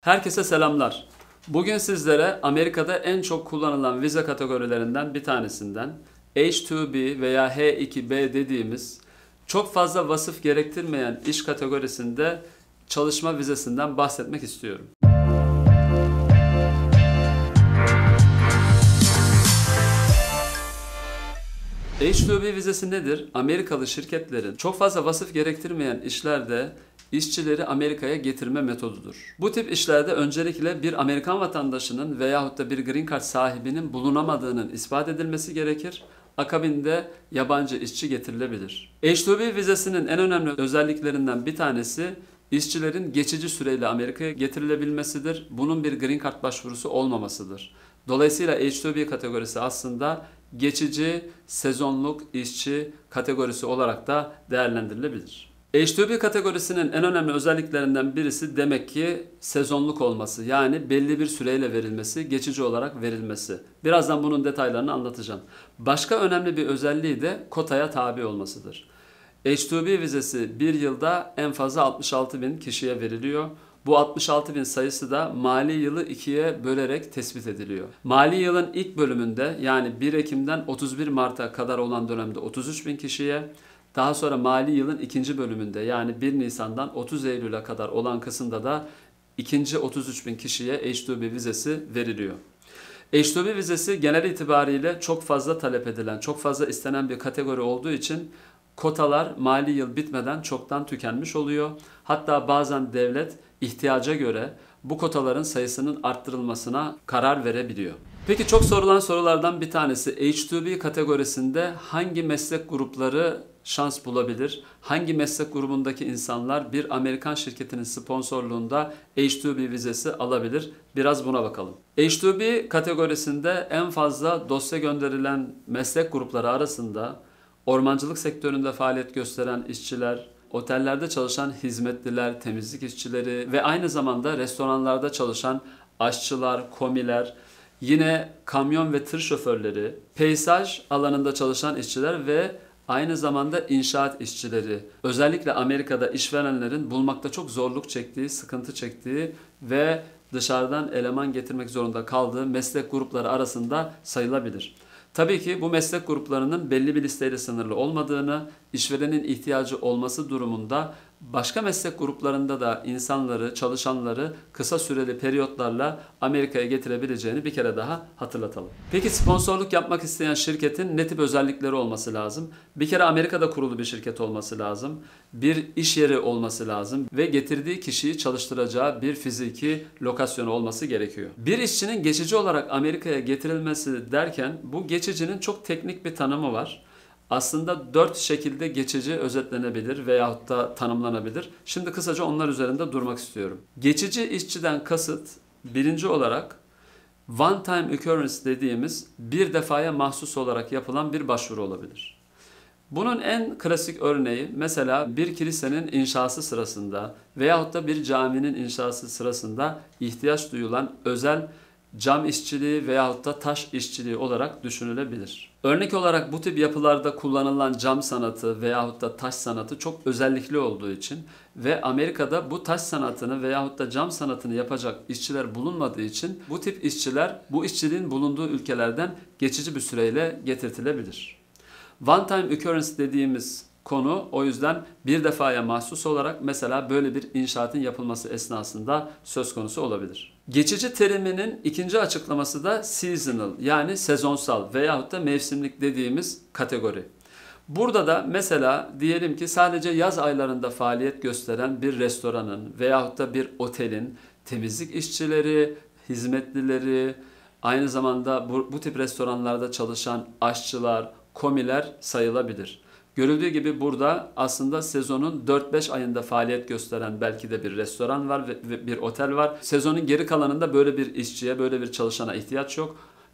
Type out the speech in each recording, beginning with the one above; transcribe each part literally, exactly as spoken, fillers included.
Herkese selamlar. Bugün sizlere Amerika'da en çok kullanılan vize kategorilerinden bir tanesinden H iki B veya H iki B dediğimiz çok fazla vasıf gerektirmeyen iş kategorisinde çalışma vizesinden bahsetmek istiyorum. H iki B vizesi nedir? Amerikalı şirketlerin çok fazla vasıf gerektirmeyen işlerde işçileri Amerika'ya getirme metodudur. Bu tip işlerde öncelikle bir Amerikan vatandaşının veyahut da bir green card sahibinin bulunamadığının ispat edilmesi gerekir. Akabinde yabancı işçi getirilebilir. H iki B vizesinin en önemli özelliklerinden bir tanesi işçilerin geçici süreyle Amerika'ya getirilebilmesidir. Bunun bir green card başvurusu olmamasıdır. Dolayısıyla H iki B kategorisi aslında geçici, sezonluk işçi kategorisi olarak da değerlendirilebilir. H iki B kategorisinin en önemli özelliklerinden birisi demek ki sezonluk olması. Yani belli bir süreyle verilmesi, geçici olarak verilmesi. Birazdan bunun detaylarını anlatacağım. Başka önemli bir özelliği de kotaya tabi olmasıdır. H iki B vizesi bir yılda en fazla altmış altı bin kişiye veriliyor. Bu altmış altı bin sayısı da mali yılı ikiye bölerek tespit ediliyor. Mali yılın ilk bölümünde yani bir Ekim'den otuz bir Mart'a kadar olan dönemde otuz üç bin kişiye, daha sonra mali yılın ikinci bölümünde yani bir Nisan'dan otuz Eylül'e kadar olan kısımda da ikinci otuz üç bin kişiye H iki B vizesi veriliyor. H iki B vizesi genel itibariyle çok fazla talep edilen, çok fazla istenen bir kategori olduğu için kotalar mali yıl bitmeden çoktan tükenmiş oluyor. Hatta bazen devlet ihtiyaca göre bu kotaların sayısının arttırılmasına karar verebiliyor. Peki çok sorulan sorulardan bir tanesi H iki B kategorisinde hangi meslek grupları şans bulabilir? Hangi meslek grubundaki insanlar bir Amerikan şirketinin sponsorluğunda H iki B vizesi alabilir? Biraz buna bakalım. H iki B kategorisinde en fazla dosya gönderilen meslek grupları arasında ormancılık sektöründe faaliyet gösteren işçiler, otellerde çalışan hizmetliler, temizlik işçileri ve aynı zamanda restoranlarda çalışan aşçılar, komiler, yine kamyon ve tır şoförleri, peyzaj alanında çalışan işçiler ve aynı zamanda inşaat işçileri, özellikle Amerika'da işverenlerin bulmakta çok zorluk çektiği, sıkıntı çektiği ve dışarıdan eleman getirmek zorunda kaldığı meslek grupları arasında sayılabilir. Tabii ki bu meslek gruplarının belli bir listeyle sınırlı olmadığını, işverenin ihtiyacı olması durumunda başka meslek gruplarında da insanları, çalışanları kısa süreli periyotlarla Amerika'ya getirebileceğini bir kere daha hatırlatalım. Peki sponsorluk yapmak isteyen şirketin ne tip özellikleri olması lazım? Bir kere Amerika'da kurulu bir şirket olması lazım, bir iş yeri olması lazım ve getirdiği kişiyi çalıştıracağı bir fiziki lokasyonu olması gerekiyor. Bir işçinin geçici olarak Amerika'ya getirilmesi derken bu geçicinin çok teknik bir tanımı var. Aslında dört şekilde geçici özetlenebilir veyahut da tanımlanabilir. Şimdi kısaca onlar üzerinde durmak istiyorum. Geçici işçiden kasıt birinci olarak one time occurrence dediğimiz bir defaya mahsus olarak yapılan bir başvuru olabilir. Bunun en klasik örneği mesela bir kilisenin inşası sırasında veyahut da bir caminin inşası sırasında ihtiyaç duyulan özel cam işçiliği veyahut da taş işçiliği olarak düşünülebilir. Örnek olarak bu tip yapılarda kullanılan cam sanatı veyahut da taş sanatı çok özellikli olduğu için ve Amerika'da bu taş sanatını veyahut da cam sanatını yapacak işçiler bulunmadığı için bu tip işçiler bu işçiliğin bulunduğu ülkelerden geçici bir süreyle getirtilebilir. One time occurrence dediğimiz konu o yüzden bir defaya mahsus olarak mesela böyle bir inşaatın yapılması esnasında söz konusu olabilir. Geçici teriminin ikinci açıklaması da seasonal yani sezonsal veyahut da mevsimlik dediğimiz kategori. Burada da mesela diyelim ki sadece yaz aylarında faaliyet gösteren bir restoranın veyahut da bir otelin temizlik işçileri, hizmetlileri, aynı zamanda bu, bu tip restoranlarda çalışan aşçılar, komiler sayılabilir. Görüldüğü gibi burada aslında sezonun dört beş ayında faaliyet gösteren belki de bir restoran var ve bir otel var. Sezonun geri kalanında böyle bir işçiye, böyle bir çalışana ihtiyaç yok.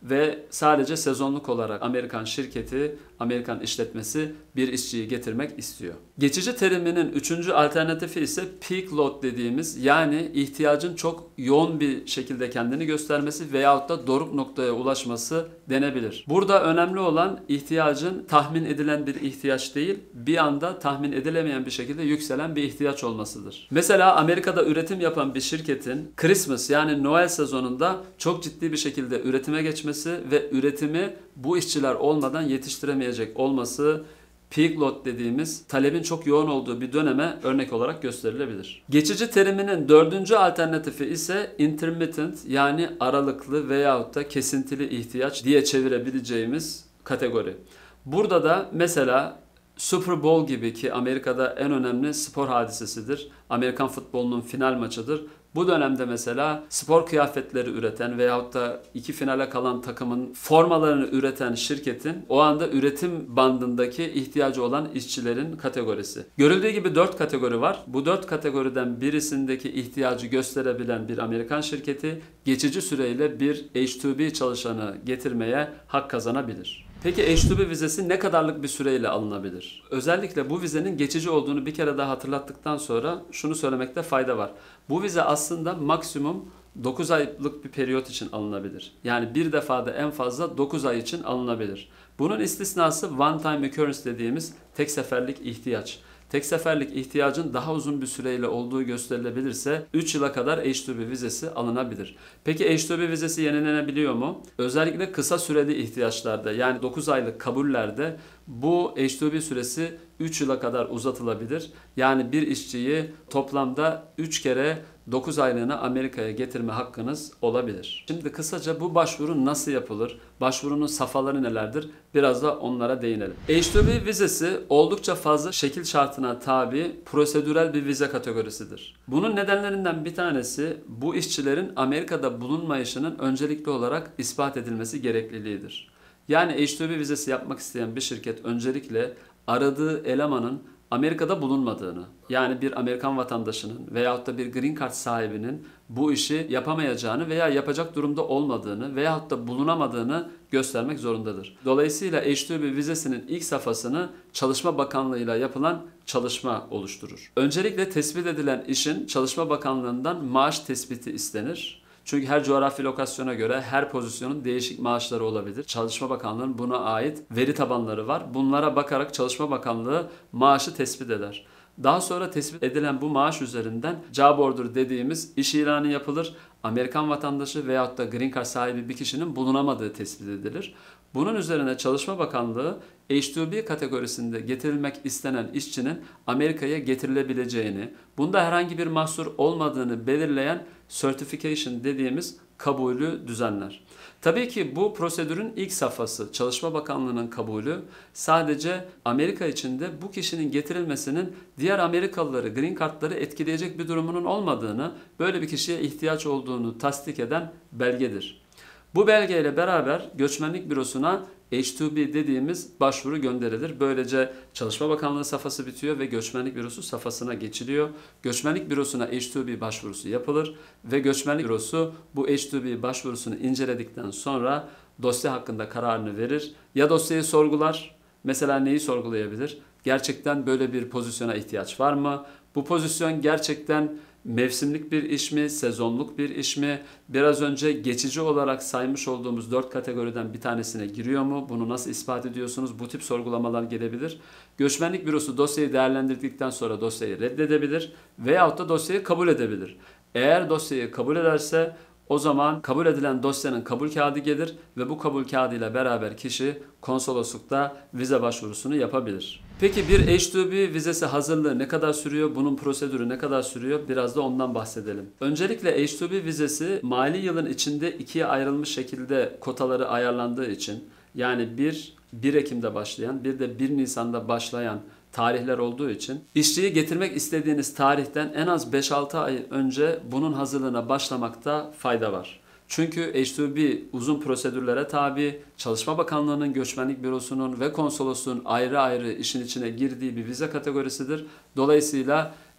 ve sadece sezonluk olarak Amerikan şirketi, Amerikan işletmesi bir işçiyi getirmek istiyor. Geçici teriminin üçüncü alternatifi ise peak load dediğimiz, yani ihtiyacın çok yoğun bir şekilde kendini göstermesi veyahut da doruk noktaya ulaşması denebilir. Burada önemli olan ihtiyacın tahmin edilen bir ihtiyaç değil, bir anda tahmin edilemeyen bir şekilde yükselen bir ihtiyaç olmasıdır. Mesela Amerika'da üretim yapan bir şirketin Christmas yani Noel sezonunda çok ciddi bir şekilde üretime geçmesi ve üretimi bu işçiler olmadan yetiştiremeyecek olması peak load dediğimiz talebin çok yoğun olduğu bir döneme örnek olarak gösterilebilir. Geçici teriminin dördüncü alternatifi ise intermittent yani aralıklı veyahut da kesintili ihtiyaç diye çevirebileceğimiz kategori. Burada da mesela Super Bowl gibi, ki Amerika'da en önemli spor hadisesidir, Amerikan futbolunun final maçıdır. Bu dönemde mesela spor kıyafetleri üreten veyahut da iki finale kalan takımın formalarını üreten şirketin o anda üretim bandındaki ihtiyacı olan işçilerin kategorisi. Görüldüğü gibi dört kategori var. Bu dört kategoriden birisindeki ihtiyacı gösterebilen bir Amerikan şirketi geçici süreyle bir H iki B çalışanı getirmeye hak kazanabilir. Peki H iki B vizesi ne kadarlık bir süreyle alınabilir? Özellikle bu vizenin geçici olduğunu bir kere daha hatırlattıktan sonra şunu söylemekte fayda var. Bu vize aslında maksimum dokuz aylık bir periyot için alınabilir. Yani bir defada en fazla dokuz ay için alınabilir. Bunun istisnası one time occurrence dediğimiz tek seferlik ihtiyaç. Tek seferlik ihtiyacın daha uzun bir süreyle olduğu gösterilebilirse üç yıla kadar H iki B vizesi alınabilir. Peki H iki B vizesi yenilenebiliyor mu? Özellikle kısa süreli ihtiyaçlarda, yani dokuz aylık kabullerde bu H iki B süresi üç yıla kadar uzatılabilir. Yani bir işçiyi toplamda üç kere dokuz aylığına Amerika'ya getirme hakkınız olabilir. Şimdi kısaca bu başvuru nasıl yapılır? Başvurunun safhaları nelerdir? Biraz da onlara değinelim. H iki B vizesi oldukça fazla şekil şartına tabi prosedürel bir vize kategorisidir. Bunun nedenlerinden bir tanesi bu işçilerin Amerika'da bulunmayışının öncelikli olarak ispat edilmesi gerekliliğidir. Yani H iki B vizesi yapmak isteyen bir şirket öncelikle aradığı elemanın Amerika'da bulunmadığını, yani bir Amerikan vatandaşının veyahut da bir green card sahibinin bu işi yapamayacağını veya yapacak durumda olmadığını veyahut da bulunamadığını göstermek zorundadır. Dolayısıyla H iki B vizesinin ilk safhasını Çalışma Bakanlığı ile yapılan çalışma oluşturur. Öncelikle tespit edilen işin Çalışma Bakanlığı'ndan maaş tespiti istenir. Çünkü her coğrafi lokasyona göre her pozisyonun değişik maaşları olabilir. Çalışma Bakanlığı'nın buna ait veri tabanları var. Bunlara bakarak Çalışma Bakanlığı maaşı tespit eder. Daha sonra tespit edilen bu maaş üzerinden job order dediğimiz iş ilanı yapılır. Amerikan vatandaşı veyahut da green card sahibi bir kişinin bulunamadığı tespit edilir. Bunun üzerine Çalışma Bakanlığı H iki B kategorisinde getirilmek istenen işçinin Amerika'ya getirilebileceğini, bunda herhangi bir mahsur olmadığını belirleyen certification dediğimiz kabulü düzenler. Tabii ki bu prosedürün ilk safhası, Çalışma Bakanlığı'nın kabulü, sadece Amerika içinde bu kişinin getirilmesinin diğer Amerikalıları, green card'ları etkileyecek bir durumunun olmadığını, böyle bir kişiye ihtiyaç olduğunu tasdik eden belgedir. Bu belgeyle beraber Göçmenlik Bürosu'na H iki B dediğimiz başvuru gönderilir. Böylece Çalışma Bakanlığı safhası bitiyor ve Göçmenlik Bürosu safhasına geçiliyor. Göçmenlik Bürosu'na H iki B başvurusu yapılır ve Göçmenlik Bürosu bu H iki B başvurusunu inceledikten sonra dosya hakkında kararını verir. Ya dosyayı sorgular, mesela neyi sorgulayabilir? Gerçekten böyle bir pozisyona ihtiyaç var mı? Bu pozisyon gerçekten mevsimlik bir iş mi, sezonluk bir iş mi? Biraz önce geçici olarak saymış olduğumuz dört kategoriden bir tanesine giriyor mu? Bunu nasıl ispat ediyorsunuz? Bu tip sorgulamalar gelebilir. Göçmenlik Bürosu dosyayı değerlendirdikten sonra dosyayı reddedebilir veyahut da dosyayı kabul edebilir. Eğer dosyayı kabul ederse o zaman kabul edilen dosyanın kabul kağıdı gelir ve bu kabul kağıdı ile beraber kişi konsoloslukta vize başvurusunu yapabilir. Peki bir H iki B vizesi hazırlığı ne kadar sürüyor? Bunun prosedürü ne kadar sürüyor? Biraz da ondan bahsedelim. Öncelikle H iki B vizesi mali yılın içinde ikiye ayrılmış şekilde kotaları ayarlandığı için, yani bir 1 Ekim'de başlayan bir de bir Nisan'da başlayan tarihler olduğu için işçiyi getirmek istediğiniz tarihten en az beş altı ay önce bunun hazırlığına başlamakta fayda var. Çünkü H iki B uzun prosedürlere tabi, Çalışma Bakanlığı'nın, Göçmenlik Bürosu'nun ve konsolosluğun ayrı ayrı işin içine girdiği bir vize kategorisidir. Dolayısıyla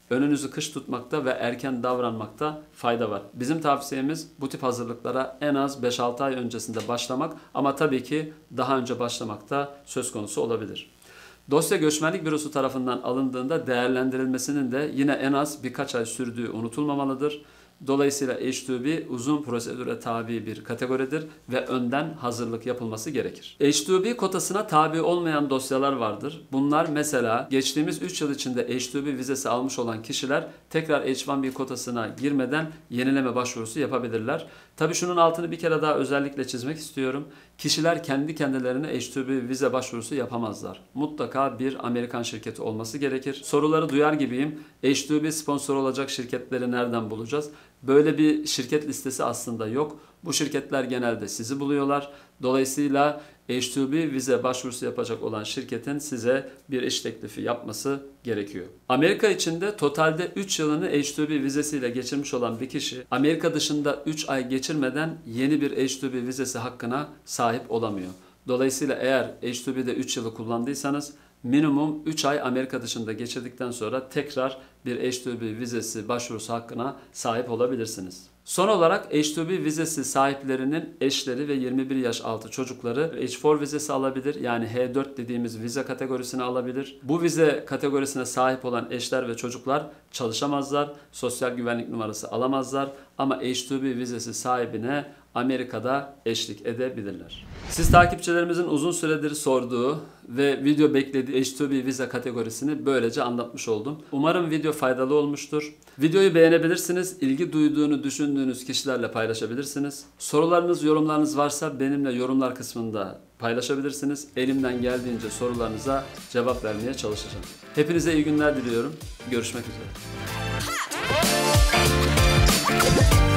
önünüzü kış tutmakta ve erken davranmakta fayda var. Bizim tavsiyemiz bu tip hazırlıklara en az beş altı ay öncesinde başlamak ama tabii ki daha önce başlamak da söz konusu olabilir. Dosya Göçmenlik Bürosu tarafından alındığında değerlendirilmesinin de yine en az birkaç ay sürdüğü unutulmamalıdır. Dolayısıyla H iki B uzun prosedüre tabi bir kategoridir ve önden hazırlık yapılması gerekir. H iki B kotasına tabi olmayan dosyalar vardır. Bunlar mesela geçtiğimiz üç yıl içinde H iki B vizesi almış olan kişiler tekrar H bir B kotasına girmeden yenileme başvurusu yapabilirler. Tabii şunun altını bir kere daha özellikle çizmek istiyorum. Kişiler kendi kendilerine H iki B vize başvurusu yapamazlar. Mutlaka bir Amerikan şirketi olması gerekir. Soruları duyar gibiyim. H iki B sponsor olacak şirketleri nereden bulacağız? Böyle bir şirket listesi aslında yok. Bu şirketler genelde sizi buluyorlar. Dolayısıyla H iki B vize başvurusu yapacak olan şirketin size bir iş teklifi yapması gerekiyor. Amerika içinde totalde üç yılını H iki B vizesiyle geçirmiş olan bir kişi Amerika dışında üç ay geçirmeden yeni bir H iki B vizesi hakkına sahip olamıyor. Dolayısıyla eğer H iki B'de üç yılı kullandıysanız minimum üç ay Amerika dışında geçirdikten sonra tekrar bir H iki B vizesi başvurusu hakkına sahip olabilirsiniz. Son olarak H iki B vizesi sahiplerinin eşleri ve yirmi bir yaş altı çocukları H dört vizesi alabilir. Yani H dört dediğimiz vize kategorisini alabilir. Bu vize kategorisine sahip olan eşler ve çocuklar çalışamazlar. Sosyal güvenlik numarası alamazlar. Ama H iki B vizesi sahibine Amerika'da eşlik edebilirler. Siz takipçilerimizin uzun süredir sorduğu ve video beklediği H iki B vize kategorisini böylece anlatmış oldum. Umarım video faydalı olmuştur. Videoyu beğenebilirsiniz. İlgi duyduğunu düşündüğünüz kişilerle paylaşabilirsiniz. Sorularınız, yorumlarınız varsa benimle yorumlar kısmında paylaşabilirsiniz. Elimden geldiğince sorularınıza cevap vermeye çalışacağım. Hepinize iyi günler diliyorum. Görüşmek üzere.